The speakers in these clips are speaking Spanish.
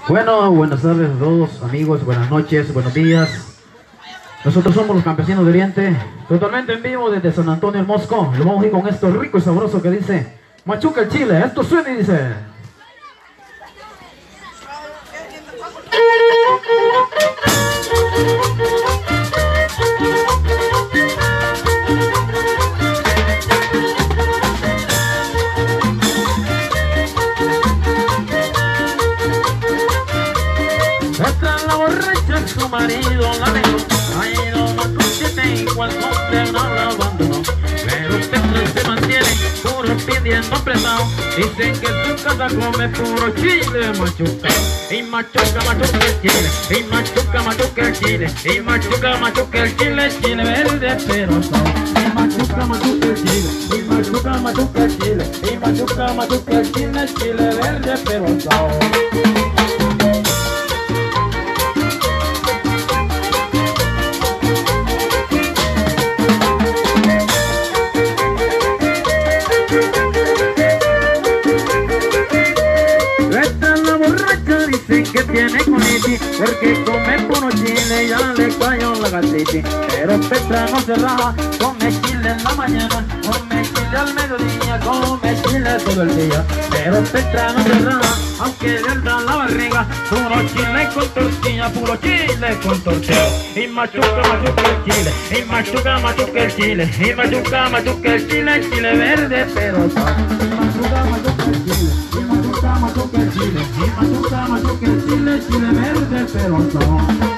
Bueno, buenas tardes a todos, amigos, buenas noches, buenos días. Nosotros somos los Campesinos de Oriente, totalmente en vivo desde San Antonio el Mosco. Lo vamos a ir con esto rico y sabroso que dice Machuca el Chile. Esto suena y dice: su marido la dejó, ha ido más consciente igual donde no la abandonó. Pero usted no se mantiene, puro pidiendo prestado. Dicen que su casa come puro chile machuca. Y machuca, machuca el chile, y machuca, machuca el chile, y machuca, machuca el chile, chile verde pero asado. Y machuca, machuca el chile, y machuca, machuca el chile, y machuca, machuca el chile, chile verde pero asado. Que tiene colitis porque come puro chile, ya le cayó la gastritis. Pero Petra no se raja, come chile en la mañana, come chile al mediodía, come chile todo el día. Pero Petra no se raja, aunque le da la barriga, puro chile con tortilla, puro chile con tortilla. Y machuca, machuca el chile, y machuca, machuca el chile, y machuca, machuca el chile, chile verde pero sal. Y machuca, machuca el chile, y machuca, machuca el chile, y machuca, machuca el chile, chile verde pero sal.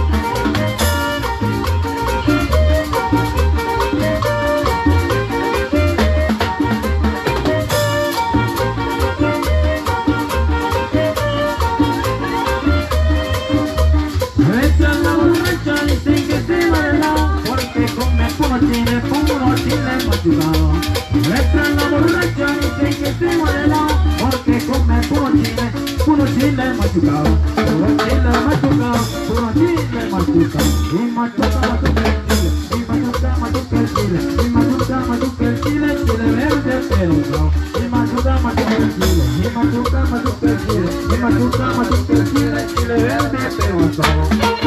Puro chile machucado. Nuestra la borracha dice que se muere la porque come puro chile machucado. Puro chile machucado, puro chile machucado. Y machuca, machuca el chile, y machuca, machuca el chile, y machuca, machuca el chile, chile verde pero no. Y machuca, machuca el chile, y machuca, machuca el chile, y machuca, machuca el chile, chile verde pero no.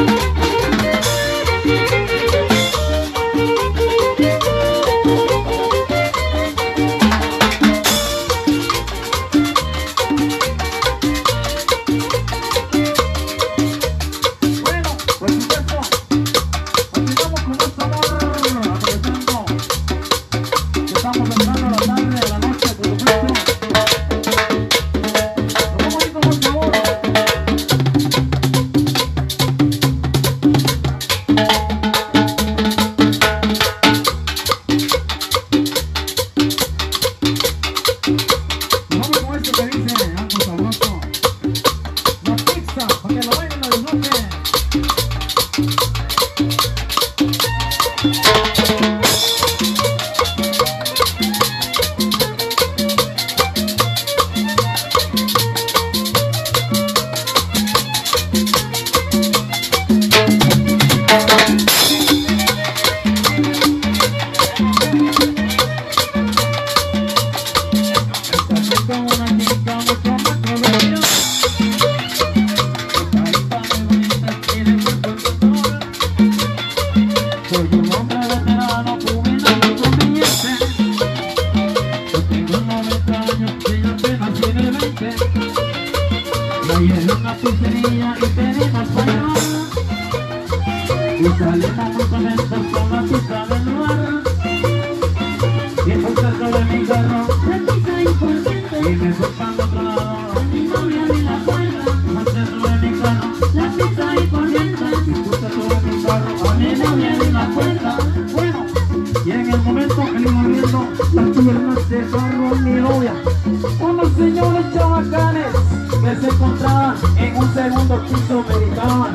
Unos señores chabacanes que se encontraban en un segundo piso meditaban: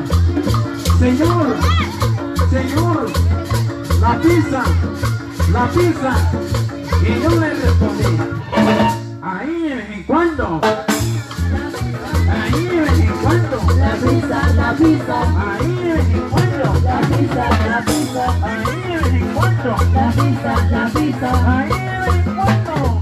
Señor, Señor, la pizza. Y yo le respondí: ahí de vez en cuando, ahí de vez en cuando, la pizza, ahí de vez en cuando, la pizza, ahí de vez en cuando, la pizza, ahí de vez en cuando.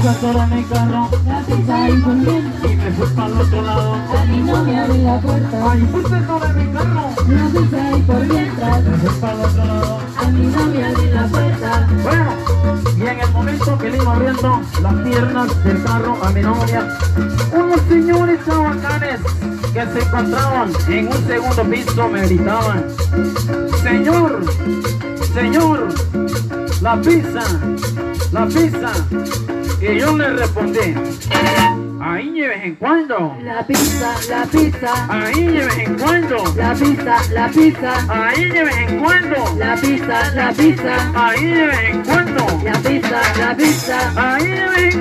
puse solo en mi carro La pizza y por dentro. y me fui para el otro lado. A mí no me abre la puerta. Ay, puse solo en mi carro La pizza y por mientras. me fui para el otro lado. A mí no me abre la puerta. Bueno, y en el momento que le iba abriendo las piernas del carro a mi novia, unos señores chabacanes que se encontraban en un segundo piso me gritaban: Señor, señor, la pizza, la pizza. Y yo le respondí: ahí de vez en cuando, La pizza, la pizza. ahí de vez en cuando, La pizza, la pizza. ahí de vez en cuando, La pizza, la pizza. ahí de vez en cuando, La pizza, la pizza. ahí de vez en